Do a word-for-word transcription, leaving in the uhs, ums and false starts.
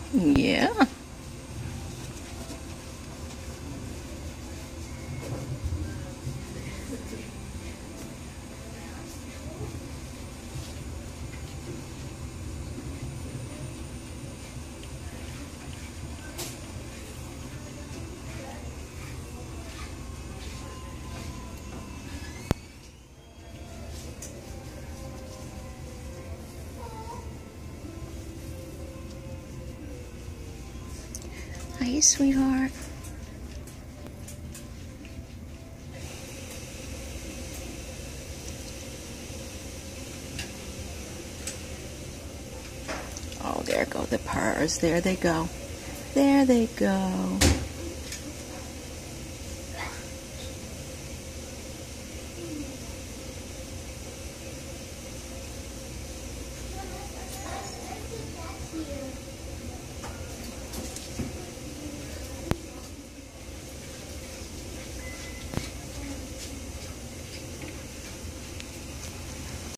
Yeah. Hi, sweetheart. Oh, there go the purrs. There they go. There they go.